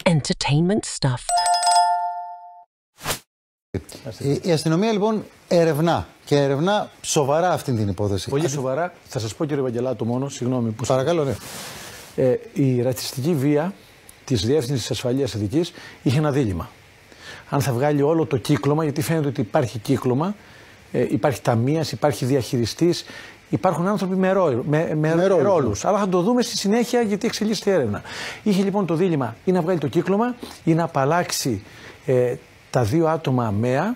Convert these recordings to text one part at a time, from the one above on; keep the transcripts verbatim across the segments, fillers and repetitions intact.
entertainment stuff. Η, η αστυνομία λοιπόν ερευνά και ερευνά σοβαρά αυτή την υπόθεση. Πολύ σοβαρά. Θα σας πω, κύριε Βαγγελάτο, μόνο, συγγνώμη που... Παρακαλώ, ναι. Ε, η ρατσιστική βία της Διεύθυνσης Ασφαλείας Εθνικής είχε ένα δίλημμα. Αν θα βγάλει όλο το κύκλωμα, γιατί φαίνεται ότι υπάρχει κύκλωμα, ε, υπάρχει ταμείας, υπάρχει διαχειριστής, υπάρχουν άνθρωποι με, ρόλ, με, με, με ρόλους. Αλλά θα το δούμε στη συνέχεια, γιατί εξελίσσεται η έρευνα. Είχε λοιπόν το δίλημμα ή να βγάλει το κύκλωμα ή να απαλλάξει ε, τα δύο άτομα αμαία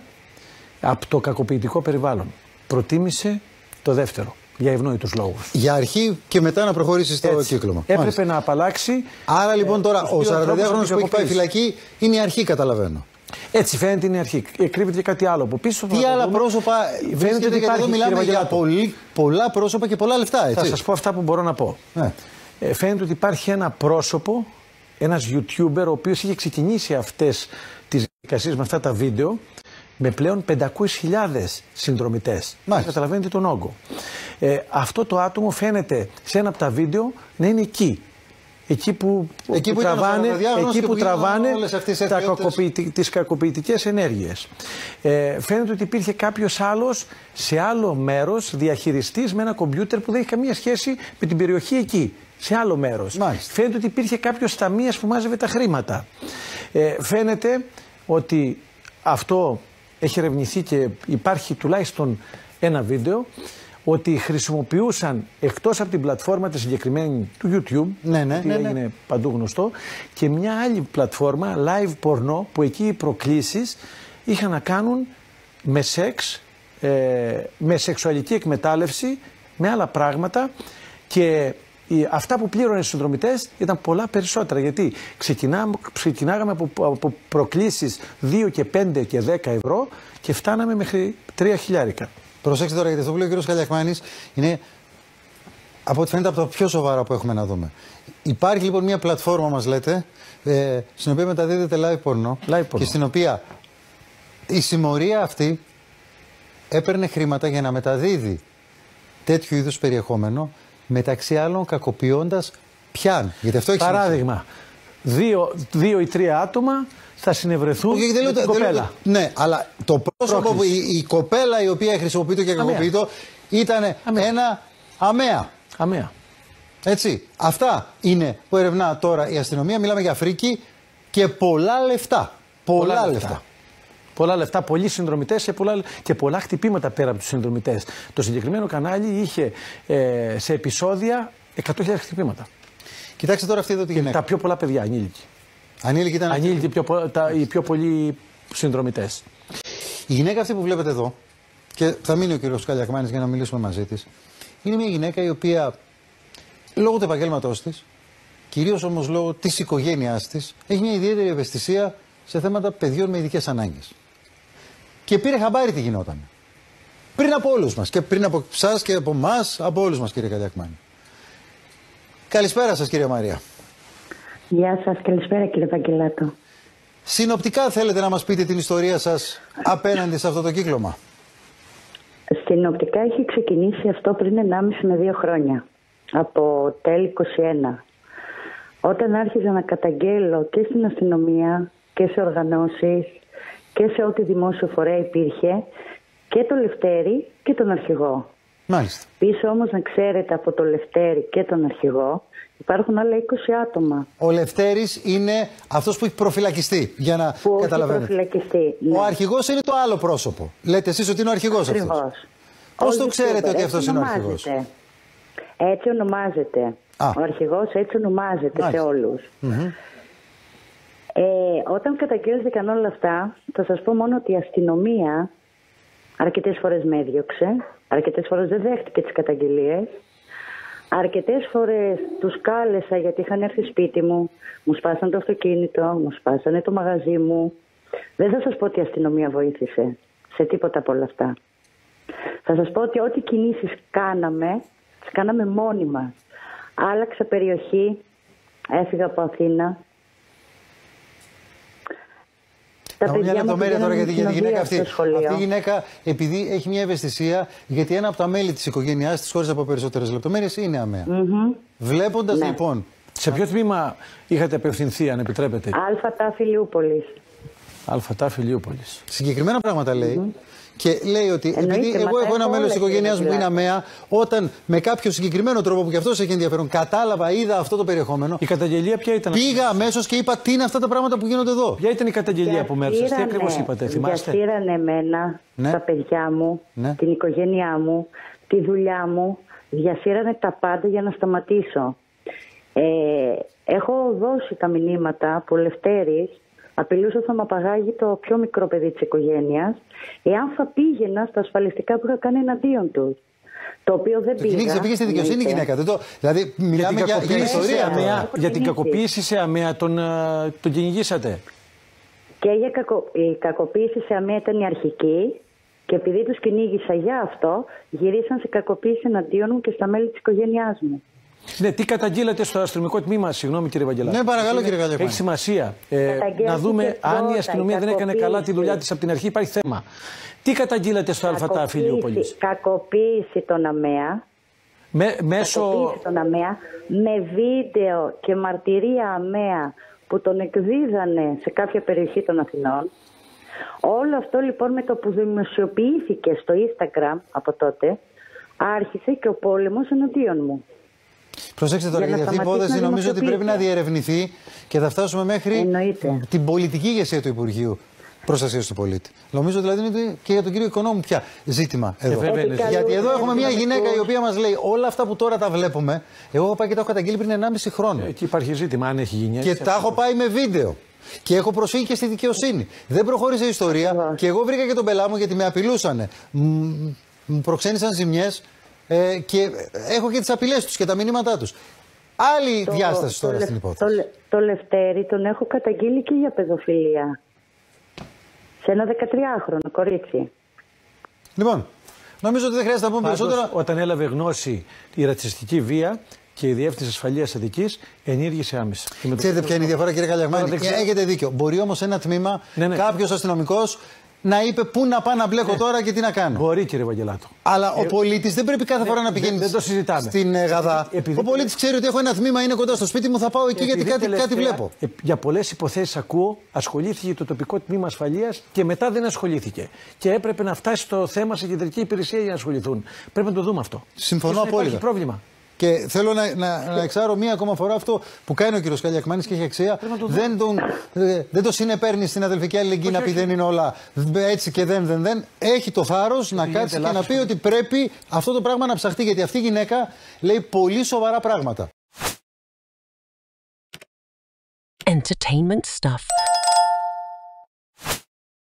από το κακοποιητικό περιβάλλον. Προτίμησε το δεύτερο. Για ευνόητους λόγους. Για αρχή και μετά να προχωρήσει στο Έτσι. κύκλωμα. Έπρεπε Μάλιστα. να απαλλάξει. Άρα λοιπόν ε, τώρα ο σαρανταδυάχρονος που έχει πάει φυλακή είναι η αρχή, καταλαβαίνω. Έτσι φαίνεται, είναι η αρχή. Κρύβεται και κάτι άλλο από πίσω. Τι άλλα δούμε. πρόσωπα. Φαίνεται ότι υπάρχει, εδώ μιλάμε για πολύ, πολλά πρόσωπα και πολλά λεφτά. Έτσι. Θα σας πω αυτά που μπορώ να πω. Ναι. Ε, φαίνεται ότι υπάρχει ένα πρόσωπο, ένας YouTuber, ο οποίος είχε ξεκινήσει αυτές τις διαδικασίες με αυτά τα βίντεο, με πλέον πεντακόσιες χιλιάδες συνδρομητές. Καταλαβαίνετε τον όγκο. Ε, αυτό το άτομο φαίνεται σε ένα από τα βίντεο να είναι εκεί. Εκεί που, εκεί που, που τραβάνε, εκεί που που τραβάνε τα κακοποιητικές... τις κακοποιητικές ενέργειες. Ε, φαίνεται ότι υπήρχε κάποιος άλλος σε άλλο μέρος, διαχειριστής με ένα κομπιούτερ που δεν έχει καμία σχέση με την περιοχή εκεί. Σε άλλο μέρος. Μάλιστα. Φαίνεται ότι υπήρχε κάποιος ταμείας που μάζευε τα χρήματα. Ε, φαίνεται ότι αυτό έχει ερευνηθεί και υπάρχει τουλάχιστον ένα βίντεο ότι χρησιμοποιούσαν εκτός από την πλατφόρμα τη συγκεκριμένη του YouTube, ναι, ναι, που ναι, έγινε ναι. παντού γνωστό, και μια άλλη πλατφόρμα live πορνό που εκεί οι προκλήσεις είχαν να κάνουν με σεξ, ε, με σεξουαλική εκμετάλλευση, με άλλα πράγματα, και αυτά που πλήρωνε οι συνδρομητές ήταν πολλά περισσότερα, γιατί ξεκινά, ξεκινάγαμε από, από προκλήσεις δύο και πέντε και δέκα ευρώ και φτάναμε μέχρι τρία χιλιάρικα. Προσέξτε τώρα, γιατί αυτό που λέει ο κ. Καλιακμάνης είναι, από ό,τι φαίνεται, από τα πιο σοβαρά που έχουμε να δούμε. Υπάρχει λοιπόν μια πλατφόρμα, μας λέτε, ε, στην οποία μεταδίδεται live πορνό και στην οποία η συμμορία αυτή έπαιρνε χρήματα για να μεταδίδει τέτοιου είδους περιεχόμενο, μεταξύ άλλων κακοποιώντας πιάν. Γιατί αυτό έχει παράδειγμα, δύο, δύο ή τρία άτομα θα συνευρεθούν okay, με την κοπέλα. Λέω, ναι, αλλά το πρόσωπο που η, η κοπέλα η οποία χρησιμοποιείται και κακοποιείται ήταν ένα αμαία. Αμαία. Έτσι. Αυτά είναι που ερευνά τώρα η αστυνομία. Μιλάμε για φρίκη και πολλά λεφτά. Πολλά, πολλά λεφτά. λεφτά. Πολλά λεφτά, πολλοί συνδρομητές και πολλά, και πολλά χτυπήματα πέρα από τους συνδρομητές. Το συγκεκριμένο κανάλι είχε ε, σε επεισόδια εκατό χιλιάδες χτυπήματα. Κοιτάξτε τώρα αυτή εδώ τη γυναίκα. Τα πιο πολλά παιδιά, ανήλικοι. Ανήλικοι ήταν ανήλικοι πιο, τα, οι πιο πολλοί συνδρομητές. Η γυναίκα αυτή που βλέπετε εδώ, και θα μείνει ο κ. Καλιακμάνης για να μιλήσουμε μαζί της, είναι μια γυναίκα η οποία λόγω του επαγγέλματός της, κυρίως όμως λόγω της οικογένειάς της, έχει μια ιδιαίτερη ευαισθησία σε θέματα παιδιών με ειδικές ανάγκες. Και πήρε χαμπάρι τι γινόταν. Πριν από όλους μας. Και πριν από εσάς και από εμάς, από όλους μας, κύριε Καλιακμάνη. Καλησπέρα σας, κυρία Μαρία. Γεια σας, καλησπέρα, κύριε Βαγγελάτο. Συνοπτικά θέλετε να μας πείτε την ιστορία σας απέναντι σε αυτό το κύκλωμα? Συνοπτικά έχει ξεκινήσει αυτό πριν ενάμιση με δύο χρόνια. Από τέλη είκοσι ένα. Όταν άρχιζα να καταγγέλω και στην αστυνομία και σε οργανώσεις και σε ό,τι δημόσιο φορέα υπήρχε, και το Λευτέρη και τον αρχηγό. Μάλιστα. Πίσω όμως, να ξέρετε, από το Λευτέρη και τον αρχηγό υπάρχουν άλλα είκοσι άτομα. Ο Λευτέρης είναι αυτός που έχει προφυλακιστεί, για να που καταλαβαίνετε. Προφυλακιστεί, ναι. Ο αρχηγός είναι το άλλο πρόσωπο. Λέτε εσείς ότι είναι ο αρχηγός αυτός. Ακριβώς. Πώς το ξέρετε ότι αυτός είναι ο αρχηγός? Έτσι ονομάζεται. Α. Ο αρχηγός έτσι ονομάζεται. Μάλιστα. Σε όλους. Mm-hmm. Ε, όταν καταγγέλθηκαν όλα αυτά, θα σας πω μόνο ότι η αστυνομία αρκετές φορές με έδιωξε, αρκετές φορές δεν δέχτηκε τις καταγγελίες, αρκετές φορές τους κάλεσα γιατί είχαν έρθει σπίτι μου, μου σπάσανε το αυτοκίνητο, μου σπάσανε το μαγαζί μου. Δεν θα σας πω ότι η αστυνομία βοήθησε σε τίποτα από όλα αυτά. Θα σας πω ότι ό,τι κινήσεις κάναμε, τις κάναμε μόνοι μας. Άλλαξα περιοχή, έφυγα από Αθήνα. Να μια λεπτομέρεια τώρα για τη γυναίκα αυτή. Αυτή η γυναίκα, επειδή έχει μια ευαισθησία, γιατί ένα από τα μέλη της οικογένειάς της, χωρίς από περισσότερες λεπτομέρειες, είναι αμαία. Mm-hmm. Βλέποντας ναι. λοιπόν Σε ποιο τμήμα είχατε απευθυνθεί, αν επιτρέπετε? Αλφατάφη Ηλιούπολης. Αλφατάφη Ηλιούπολης. Συγκεκριμένα πράγματα λέει. Mm-hmm. Και λέει ότι εννοείται, επειδή εγώ έχω ένα μέλος της οικογένειας μου που είναι αμαία, όταν με κάποιο συγκεκριμένο τρόπο που και αυτός έχει ενδιαφέρον κατάλαβα, είδα αυτό το περιεχόμενο. Η καταγγελία ποια ήταν? Πήγα αμέσως και είπα τι είναι αυτά τα πράγματα που γίνονται εδώ. Ποια ήταν η καταγγελία που μέρες, τι ακριβώς είπατε, θυμάστε? Διασύρανε εμένα, ναι. τα παιδιά μου, ναι. την οικογένειά μου, τη δουλειά μου. Διασύρανε τα πάντα για να σταματήσω. Ε, έχω δώσει τα μηνύματα που ο Λευτέρης απειλούσε ότι θα με απαγάγει το πιο μικρό παιδί της οικογένειας, εάν θα πήγαινα στα ασφαλιστικά που είχα κάνει εναντίον του. Το οποίο δεν πήγα. Κυνήγησε, πήγε στη δικαιοσύνη η γυναίκα. Το, δηλαδή, μιλάμε για, για, για ιστορία. Αμαία, για την κακοποίηση σε αμαία τον, τον κυνηγήσατε. Και για κακο, η κακοποίηση σε αμαία ήταν η αρχική. Και επειδή τους κυνήγησα για αυτό, γυρίσαν σε κακοποίηση εναντίον μου και στα μέλη της οικογένειάς μου. Ναι, τι καταγγείλατε στο αστυνομικό τμήμα, συγγνώμη κύριε Βαγγελάκη? Ναι, παρακαλώ κύριε Βαγγελάκη. Έχει σημασία ε, να δούμε αν η αστυνομία δεν έκανε καλά τη δουλειά της από την αρχή. Υπάρχει θέμα. Τι καταγγείλατε στο Αλφατάφη Ηλιούπολης? Κακοποίηση των ΑΜΕΑ. Με, μέσω... Κακοποίηση των ΑΜΕΑ με βίντεο και μαρτυρία ΑΜΕΑ που τον εκδίδανε σε κάποια περιοχή των Αθηνών. Όλο αυτό λοιπόν με το που δημοσιοποιήθηκε στο Instagram από τότε, άρχισε και ο πόλεμος εναντίον μου. Προσέξτε τώρα, γιατί αυτή η υπόθεση νομίζω ότι πρέπει να διερευνηθεί και θα φτάσουμε μέχρι Εννοείται. την πολιτική ηγεσία του Υπουργείου Προστασίας του Πολίτη. Νομίζω δηλαδή είναι και για τον κύριο Οικονόμου πια ζήτημα εδώ. Ε, γιατί εδώ έχουμε μια γυναίκα η οποία μας λέει όλα αυτά που τώρα τα βλέπουμε. Εγώ έχω πάει και τα έχω καταγγείλει πριν ενάμιση χρόνο. Εκεί υπάρχει ζήτημα, αν έχει γίνει. Και τα έχω πάει με βίντεο. Και έχω προσφύγει και στη δικαιοσύνη. Δεν προχώρησε η ιστορία και εγώ βρήκα και τον πελά μου γιατί με απειλούσανε. Μου προξένησαν ζημιές. Ε, και έχω και τις απειλές τους και τα μηνύματά τους. Άλλη το, διάσταση τώρα το, στην υπόθεση. Το, το Λευτέρη τον έχω καταγγείλει και για παιδοφιλία. Σε ένα δεκατριάχρονο κορίτσι. Λοιπόν, νομίζω ότι δεν χρειάζεται να πούμε Πάντως, περισσότερα. Όταν έλαβε γνώση η ρατσιστική βία και η Διεύθυνση Ασφαλείας Αττικής ενήργησε άμεσα. Ξέρετε ποια είναι η διαφορά, κύριε Καλιαγμάνη? Έχετε δίκιο. Μπορεί όμως ένα τμήμα, ναι, ναι. κάποιος αστυνομικός να είπε πού να πάω να μπλέκω, ναι, τώρα και τι να κάνω. Μπορεί, κύριε Βαγγελάτο. Αλλά ε, ο πολίτης δεν πρέπει κάθε ναι, φορά να πηγαίνει δεν, δεν στην Γαδά. Επειδή... Ο πολίτης ξέρει ότι έχω ένα τμήμα, είναι κοντά στο σπίτι μου, θα πάω εκεί γιατί κάτι, τελευταία, κάτι βλέπω. Ε, για πολλές υποθέσεις ακούω, ασχολήθηκε το τοπικό τμήμα ασφαλείας και μετά δεν ασχολήθηκε. Και έπρεπε να φτάσει το θέμα σε κεντρική υπηρεσία για να ασχοληθούν. Πρέπει να το δούμε αυτό. Συμφωνώ απόλυτα. Υπάρχει πρόβλημα. Και θέλω να, να, να εξάρω μία ακόμα φορά αυτό που κάνει ο κύριος Καλιακμάνης και έχει αξία. Το δεν, τον, δεν το συνεπέρνει στην αδελφική αλληλεγγύη να πει δεν είναι όλα έτσι και δεν, δεν, δεν. Έχει το θάρρος να κάτσει και να πει ότι πρέπει αυτό το πράγμα να ψαχτεί. Γιατί αυτή η γυναίκα λέει πολύ σοβαρά πράγματα. Entertainment stuff.